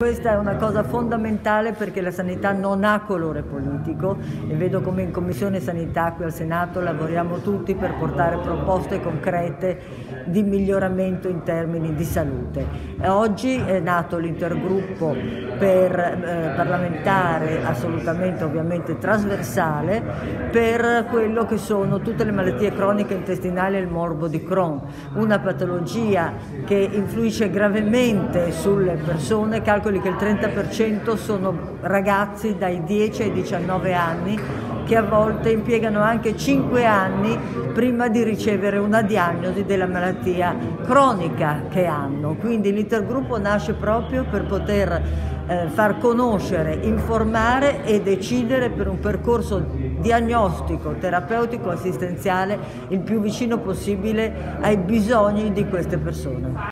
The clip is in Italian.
Questa è una cosa fondamentale perché la sanità non ha colore politico e vedo come in Commissione Sanità qui al Senato lavoriamo tutti per portare proposte concrete di miglioramento in termini di salute. Oggi è nato l'intergruppo parlamentare assolutamente ovviamente trasversale per quello che sono tutte le malattie croniche intestinali e il morbo di Crohn, una patologia che influisce gravemente sulle persone. Calcoli che il 30% sono ragazzi dai 10 ai 19 anni che a volte impiegano anche 5 anni prima di ricevere una diagnosi della malattia cronica che hanno. Quindi l'intergruppo nasce proprio per poter far conoscere, informare e decidere per un percorso diagnostico, terapeutico, assistenziale il più vicino possibile ai bisogni di queste persone.